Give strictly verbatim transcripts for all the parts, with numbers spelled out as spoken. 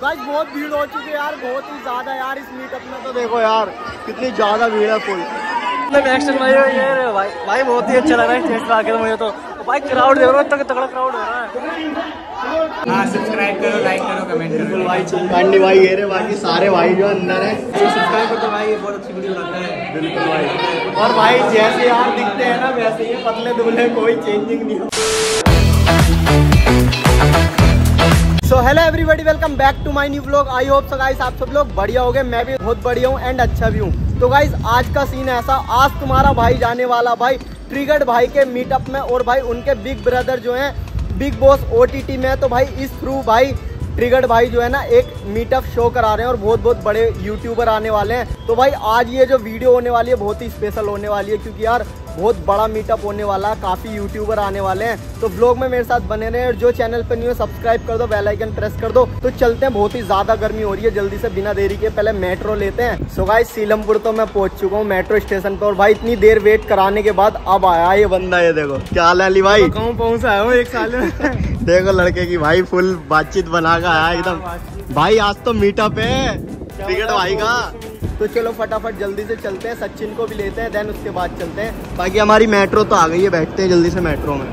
Guys बहुत भीड़ हो चुकी है यार, बहुत ही ज्यादा यार इस मीटअप में। तो देखो यार कितनी ज्यादा भीड़ है फुल। भाई भाई भाई बहुत ही अच्छा लग रहा है स्टेज पे आके। तो मुझे तो भाई क्राउड देख रहा है, तगड़ा क्राउड हो रहा है। हाँ सब्सक्राइब करो, लाइक करो, कमेंट करो भाई। पांडे भाई ये रहे, बाकी सारे भाई जो अंदर है सब्सक्राइब करो भाई, बहुत अच्छी वीडियो बनता है। बिल्कुल भाई। और भाई जैसे यार दिखते हैं ना वैसे ही पतले दुबले, कोई चेंजिंग नहीं हो। So hello everybody, welcome back to my new vlog. I hope so guys आप सब लोग बढ़िया होगे, मैं भी बहुत बढ़िया हूँ एंड अच्छा भी हूँ। तो गाइस आज का सीन ऐसा, आज तुम्हारा भाई जाने वाला भाई ट्रिगर्ड भाई के मीटअप में, और भाई उनके बिग ब्रदर जो हैं बिग बॉस ओटीटी में। तो भाई इस थ्रू भाई ट्रिगर्ड भाई जो है ना एक मीटअप शो करा रहे हैं और बहुत बहुत बड़े यूट्यूबर आने वाले हैं। तो भाई आज ये जो वीडियो होने वाली है बहुत ही स्पेशल होने वाली है, क्योंकि यार बहुत बड़ा मीटअप होने वाला है, काफ़ी यूट्यूबर आने वाले हैं। तो व्लॉग में मेरे साथ बने रहे, और जो चैनल पर न्यू है सब्सक्राइब कर दो, बेल आइकन प्रेस कर दो। तो चलते हैं, बहुत ही ज़्यादा गर्मी हो रही है, जल्दी से बिना देरी के पहले मेट्रो लेते हैं। सो गाइस सीलमपुर तो मैं पहुंच चुका हूँ मेट्रो स्टेशन पर, और भाई इतनी देर वेट कराने के बाद अब आया ये बंदा। ये देखो क्या हाल है अली भाई? गाँव पहुँच आया हूँ एक साल में। देखो लड़के की भाई फुल बातचीत बना कर आया एकदम। भाई आज तो मीटअप है ट्रिगर्ड भाई का। तो चलो फटाफट जल्दी से चलते हैं, सचिन को भी लेते हैं, देन उसके बाद चलते हैं। बाकी हमारी मेट्रो तो आ गई है, बैठते हैं जल्दी से मेट्रो में।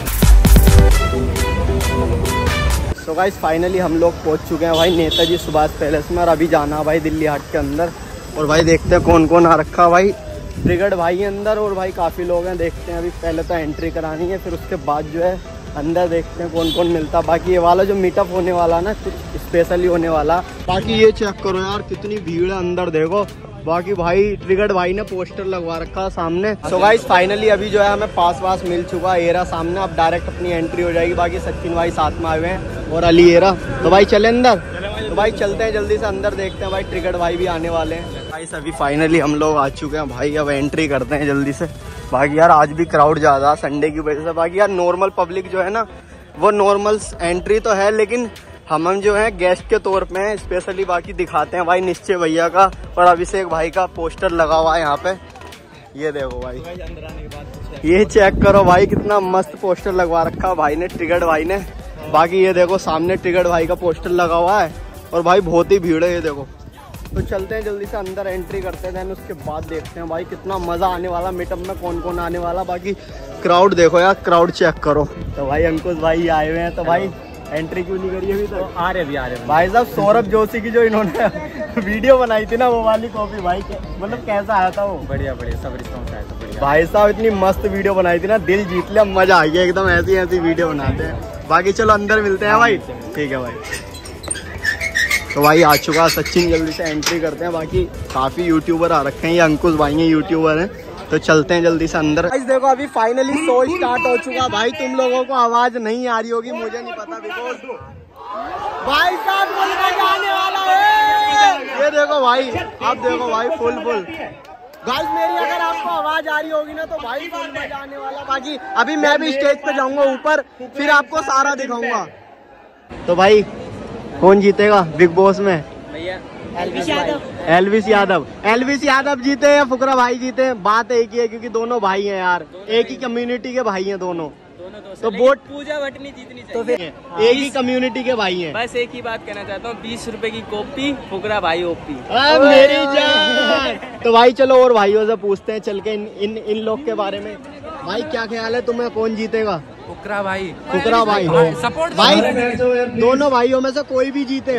सो गाइस फाइनली हम लोग पहुंच चुके हैं भाई नेताजी सुभाष पैलेस में, और अभी जाना है भाई दिल्ली हाट के अंदर। और भाई देखते हैं कौन कौन आ रखा भाई। ट्रिगर्ड भाई अंदर और भाई काफ़ी लोग हैं, देखते हैं। अभी पहले तो एंट्री करानी है, फिर उसके बाद जो है अंदर देखते हैं कौन कौन मिलता। बाकी ये वाला जो मीटअप होने वाला ना कुछ स्पेशली होने वाला। बाकी ये चेक करो यार कितनी भीड़ है अंदर, देखो। बाकी भाई ट्रिगर्ड भाई ने पोस्टर लगवा रखा सामने। सो गाइस फाइनली अभी जो है हमें पास वास मिल चुका है, एरा सामने। अब डायरेक्ट अपनी एंट्री हो जाएगी। बाकी सचिन भाई साथ में आए हुए हैं और अली एरा। तो भाई चले अंदर। तो भाई चलते हैं जल्दी से अंदर, देखते हैं भाई ट्रिगर्ड भाई भी आने वाले हैं। भाई अभी फाइनली हम लोग आ चुके हैं भाई, अब एंट्री करते हैं जल्दी से। बाकी यार आज भी क्राउड ज़्यादा संडे की वजह से। बाकी यार नॉर्मल पब्लिक जो है ना वो नॉर्मल एंट्री तो है, लेकिन हम हम जो है गेस्ट के तौर पे हैं स्पेशली। बाकी दिखाते हैं भाई निश्चय भैया का और अभिषेक भाई का पोस्टर लगा हुआ है यहाँ पे। ये देखो भाई, ये चेक करो भाई कितना मस्त पोस्टर लगवा रखा भाई ने, ट्रिगर्ड भाई ने। बाकी ये देखो सामने ट्रिगर्ड भाई का पोस्टर लगा हुआ है, और भाई बहुत ही भीड़ है ये देखो। तो चलते हैं जल्दी से अंदर, एंट्री करते हैं, देन उसके बाद देखते हैं भाई कितना मजा आने वाला मीटअप में, कौन कौन आने वाला। बाकी क्राउड देखो यार, क्राउड चेक करो। तो भाई अंकुश भाई आए हुए हैं, तो भाई एंट्री क्यों नहीं करी अभी तक? आ रहे भी आ रहे भाई साहब सौरभ जोशी की जो इन्होंने वीडियो बनाई थी ना वो वाली कॉपी, भाई मतलब कैसा आया था वो? बढ़िया बढ़िया, सब रिस्पॉन्स आया था बढ़िया। भाई साहब इतनी मस्त वीडियो बनाई थी ना, दिल जीत लिया, मजा आ गया एकदम। ऐसी ऐसी वीडियो बनाते हैं। बाकी चलो अंदर मिलते हैं भाई, ठीक है भाई। तो भाई आ चुका सचिन, जल्दी से एंट्री करते हैं। बाकी काफी यूट्यूबर आ रखे हैं, ये अंकुश भाई हैं यूट्यूबर हैं। तो चलते हैं जल्दी से अंदर। गाइस देखो अभी फाइनली शो स्टार्ट हो चुका भाई। तुम लोगों को आवाज नहीं आ रही होगी, मुझे नहीं पता, बिकॉज भाई साहब आने वाला है। ये देखो भाई, अब देखो भाई फुल फुल। गाइस मेरी अगर आपको आवाज आ रही होगी ना तो भाई फुल मजा आने वाला। बाकी अभी मैं भी स्टेज पे जाऊंगा ऊपर, फिर आपको सारा दिखाऊंगा। तो भाई कौन जीतेगा बिग बॉस में? भैया एलविस यादव। एलविस यादव एलविस यादव जीते या फुकरा भाई जीते, बात एक ही है, क्योंकि दोनों भाई हैं यार, एक ही कम्युनिटी के भाई हैं दोनों। तो वोट पूजा बटनी जीतनी चाहिए। तो फिर एक ही कम्युनिटी के भाई हैं। बस एक ही बात कहना चाहता हूँ, बीस रुपए की कॉपी, फुकरा भाई ओपी। मेरी जान। तो भाई चलो और भाइयों से पूछते हैं चल के इन इन, इन लोग के बारे में। भाई क्या ख्याल है तुम्हें, कौन जीतेगा? फुकरा भाई। फुकरा भाई सपोर्ट भाई, दोनों भाइयों में से कोई भी जीते।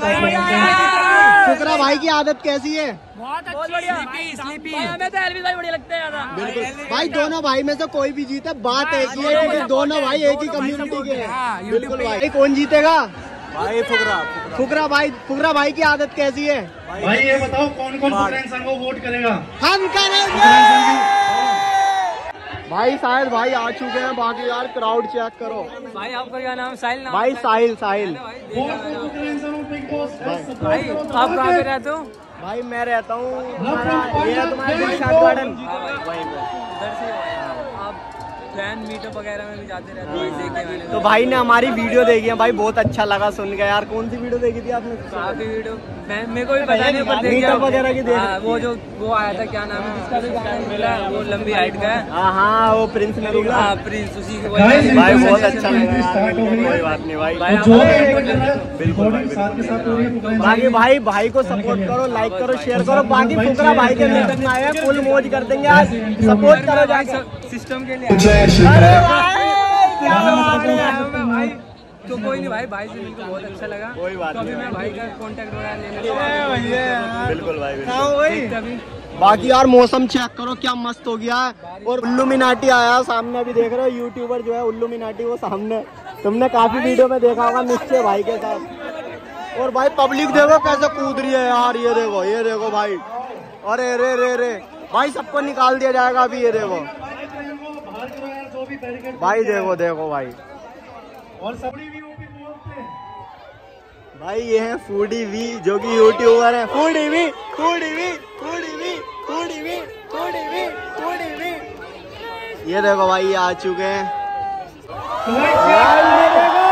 फुकरा भाई की आदत कैसी है? बहुत बढ़िया। हमें तो एलविस भाई बढ़िया लगते हैं ज्यादा। बिल्कुल भाई, दोनों भाई में से कोई भी जीते, बात एक ही है, क्योंकि दोनों भाई एक ही कम्युनिटी के हैं। बिल्कुल भाई। कौन जीतेगा? भाई फुकरा। फुकरा भाई। फुकरा भाई की आदत कैसी है? भाई ये बताओ कौन कौन फुकरा इंसान को वोट करेगा? हम करेंगे भाई। शायद भाई आ चुके हैं। बाकी यार क्राउड चेक करो भाई। आपका क्या नाम? साहिल नाम? भाई साहिल। साहिल भाई आप कहाँ पे रहते हो? भाई मैं रहता हूँ तुम्हारा ये है तुम्हारा दिलशाद गार्डन। फैन मीटअप वगैरह में भी जाते रहते हैं, देखे मैंने। तो भाई ने हमारी वीडियो देखी है भाई, बहुत अच्छा लगा सुन के यार। कौन सी वीडियो देखी थी आपने? काफी वीडियो मैं मेरे को भी पता नहीं पर देखी मीटअप वगैरह की देख। हाँ, वो जो वो आया था, क्या नाम है जिसका भी गाना मिला, वो लंबी हाइट का है। हाँ हाँ, वो प्रिंस नरू का। हाँ प्रिंस, उसी के भाई बहुत अच्छा लगा यार। कोई बात नहीं भाई, बिल्कुल भाई। बाकी भाई भाई को सपोर्ट करो, लाइक करो, शेयर करो। बाकी फुकरा भाई के मीटअप में आए हैं, फुल मौज कर देंगे आज। सपोर्ट करो जाकर सिस्टम के लिए। अरे भाई क्या बात है। मैं भाई तो कोई नहीं भाई, भाई से मिलकर बहुत अच्छा लगा। कोई बात तो अभी नहीं मैं भाई का कांटेक्ट वगैरह लेने बिल्कुल भाई देखते अभी। बाकी यार मौसम चेक करो क्या मस्त हो गया है। और उल्लू मिनाटी आया सामने, अभी देख रहे हो यूट्यूबर जो है उल्लू मिनाटी, वो सामने तुमने काफी वीडियो में देखा होगा निश्चय भाई के साथ। और भाई पब्लिक देखो कैसे कूद रही है यार, ये देखो ये देखो भाई। अरे रे रे रे भाई, सबको निकाल दिया जाएगा अभी, ये देखो भाई, देखो देखो भाई। और सब भाई ये है फूडी वी, जो कि यूट्यूबर है। Foodie we foodie we foodie we foodie we foodie we foodie we. ये देखो भाई, ये आ चुके हैं। ये देखो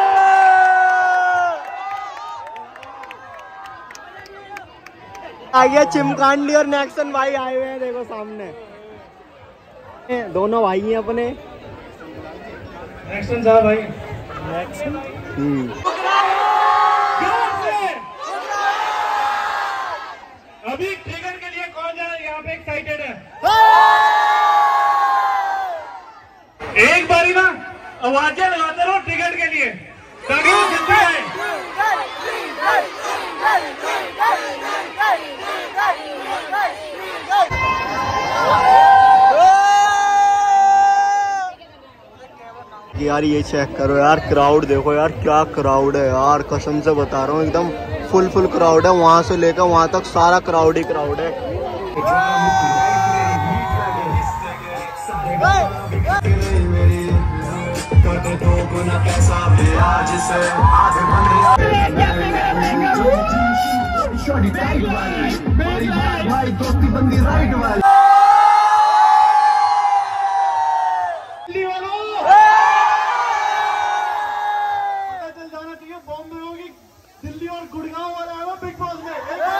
आ गया चिमकांडी और नेक्सन भाई आए हुए हैं, देखो सामने दोनों भाई हैं अपने। नेक्सन साहब भाई, अभी ट्रिगर के लिए कौन जा रहा है यहाँ पे एक्साइटेड है? एक बारी ना आवाजें लगाते रहो ट्रिगर के लिए, ताकि वो जल्दी आए। यार ये चेक करो यार, क्राउड देखो यार, क्या क्राउड है यार, कसम से बता रहा हूँ एकदम फुल फुल क्राउड है। वहां से लेकर वहां तक सारा क्राउड ही क्राउड है। बॉम्बे होगी, दिल्ली और गुड़गांव वाला है वो बिग बॉस में।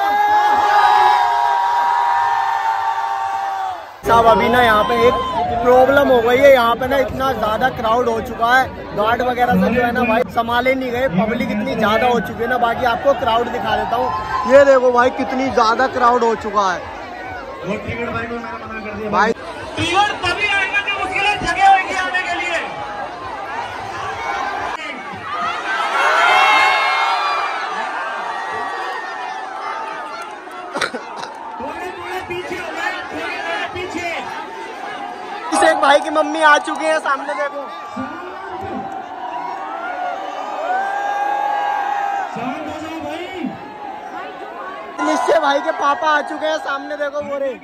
साहब अभी ना यहाँ पे एक प्रॉब्लम हो गई है, यहाँ पे ना इतना ज्यादा क्राउड हो चुका है, गार्ड वगैरह से जो है ना भाई संभाले नहीं गए, पब्लिक इतनी ज्यादा हो चुकी है ना। बाकी आपको क्राउड दिखा देता हूँ, ये देखो भाई कितनी ज्यादा क्राउड हो चुका है। वो ट्रिगर भाई को मैंने मना कर दिया भाई ट्रिगर तभी आएगा जब उसके लिए जगह होगी आने के लिए। एक भाई की मम्मी आ चुके हैं सामने, देखो निश्चय भाई के पापा आ चुके हैं सामने, देखो वो रे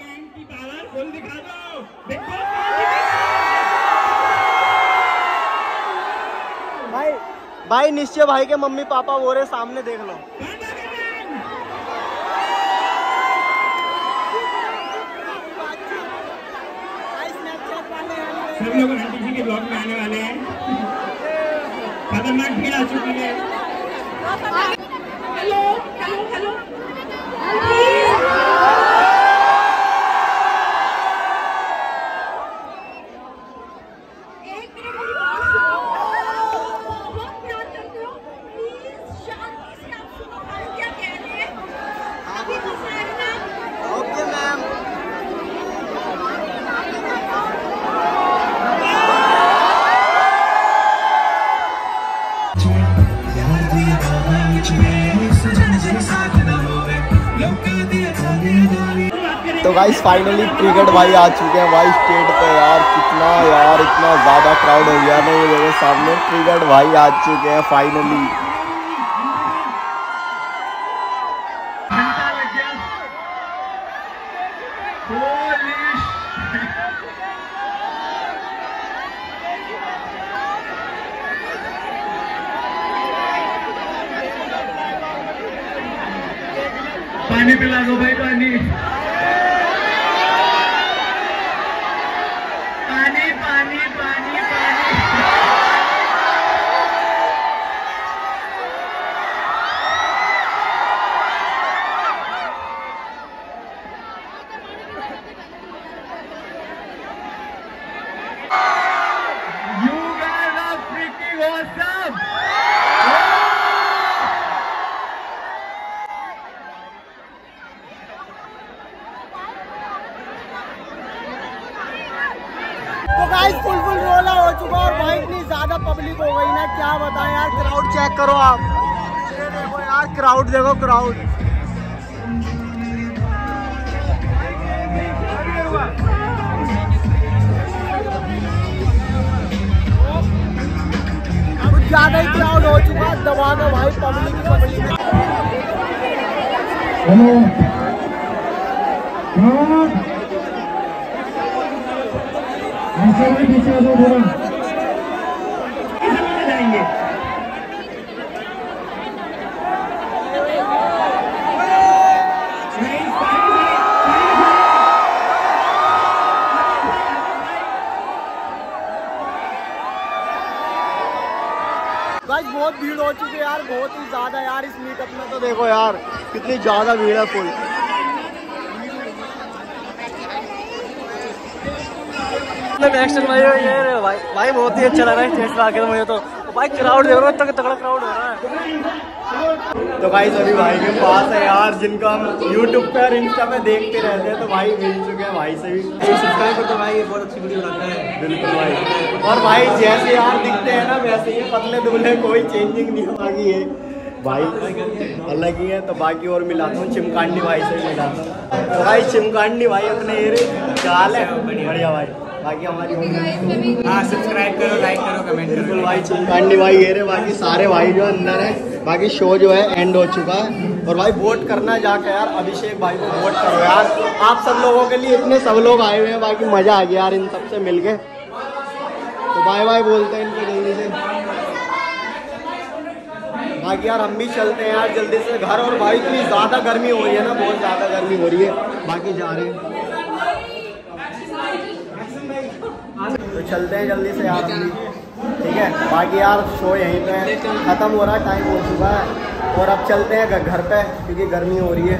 भाई भाई निश्चय भाई के मम्मी पापा वो रे सामने, देख लो। सभी लोग आंटी जी के ब्लॉग में आने वाले हैं। खतरनाक भीड़ आ चुकी है। हेलो हेलो हेलो तो गाइस फाइनली ट्रिगर्ड भाई आ चुके हैं भाई स्टेज पे। यार कितना यार इतना ज्यादा क्राउड हो गया ना, ये देखो सामने ट्रिगर्ड भाई आ चुके हैं फाइनली। पानी पिला दो भाई, पानी पानी पानी पानी। तो गाइस फुल फुल रोला हो चुका और भाई इतनी ज्यादा पब्लिक हो गई ना, क्या बताएं यार। क्राउड चेक करो आप, ये देखो यार क्राउड, देखो क्राउड। कुछ ज्यादा ही क्राउड हो चुका, दबा दो भाई पब्लिक पब्लिक। गाइस बहुत भीड़ हो चुकी है यार, बहुत ही ज्यादा यार। इस मीटअप में तो देखो यार कितनी ज्यादा भीड़ है, फुल। भाई भाई भाई बहुत ही अच्छा लग रहा है स्टेज पे आके तो मुझे तो। भाई क्राउड देख रहा है, तगड़ा क्राउड हो रहा है। तो भाई सभी भाई के पास है यार, जिनको हम यूट्यूब पे और इंस्टा पे देखते रहते हैं, तो भाई मिल चुके हैं भाई से भी। सब्सक्राइब करते भाई, बहुत अच्छी वीडियो बनाता है। बिल्कुल भाई। और भाई जैसे यार दिखते हैं ना वैसे ही पतले दुबले, कोई चेंजिंग नहीं हो बाकी है भाई, अलग ही है। तो बाकी और मिलाता हूँ चिमकांडी भाई से भी मिलाता हूँ। तो भाई चिमकांडी भाई अपने एरिया चाल है बढ़िया भाई। बाकी हमारी हाँ सब्सक्राइब करो, लाइक करो, कमेंट करो। बिल्कुल भाई चिमकांडी भाई ये रहे, बाकी सारे भाई जो अंदर है। बाकी शो जो है एंड हो चुका है। और भाई वोट करना जाके यार अभिषेक भाई को वोट करो यार, आप सब लोगों के लिए। इतने सब लोग आए हुए हैं, बाकी मजा आ गया यार इन सबसे मिलके। तो बाय बाय बोलते हैं इनको जल्दी से। बाकी यार हम भी चलते हैं यार जल्दी से घर। और भाई इतनी ज़्यादा गर्मी हो रही है ना, बहुत ज़्यादा गर्मी हो रही है। बाकी जा रहे हैं तो चलते हैं जल्दी से यार हम भी, ठीक है। बाकी यार शो यहीं पे ख़त्म हो रहा है, टाइम हो चुका है। और अब चलते हैं घर पे क्योंकि गर्मी हो रही है।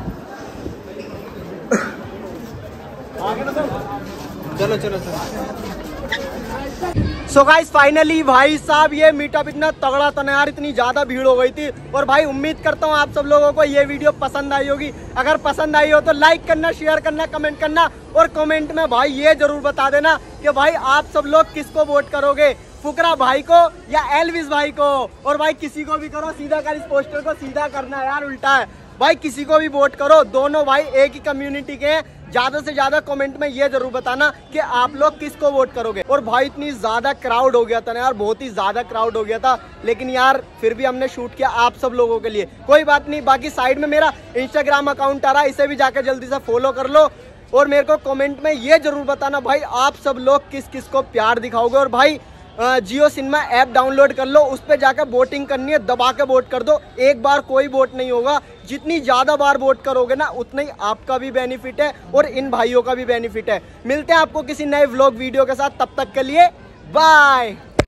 चलो चलो चलो। सो गाइस फाइनली भाई साहब ये मीटअप इतना तगड़ा था ना यार, इतनी ज्यादा भीड़ हो गई थी। और भाई उम्मीद करता हूँ आप सब लोगों को ये वीडियो पसंद आई होगी। अगर पसंद आई हो तो लाइक करना, शेयर करना, कमेंट करना। और कमेंट में भाई ये जरूर बता देना कि भाई आप सब लोग किसको वोट करोगे, फुकरा भाई को या एलविस भाई को। और भाई किसी को भी करो, सीधा कर, इस पोस्टर को सीधा करना है यार, उल्टा है भाई। किसी को भी वोट करो, दोनों भाई एक ही कम्युनिटी के हैं। ज्यादा से ज्यादा कमेंट में ये जरूर बताना कि आप लोग किसको वोट करोगे। और भाई इतनी ज्यादा क्राउड हो गया था ना यार, बहुत ही ज्यादा क्राउड हो गया था। लेकिन यार फिर भी हमने शूट किया आप सब लोगों के लिए, कोई बात नहीं। बाकी साइड में मेरा इंस्टाग्राम अकाउंट आ रहा है, इसे भी जाकर जल्दी से फॉलो कर लो। और मेरे को कमेंट में ये जरूर बताना भाई आप सब लोग किस किस को प्यार दिखाओगे। और भाई जियो सिनेमा ऐप डाउनलोड कर लो, उस पर जाकर वोटिंग करनी है, दबा के वोट कर दो। एक बार कोई वोट नहीं होगा, जितनी ज्यादा बार वोट करोगे ना उतना ही आपका भी बेनिफिट है और इन भाइयों का भी बेनिफिट है। मिलते हैं आपको किसी नए व्लॉग वीडियो के साथ, तब तक के लिए बाय।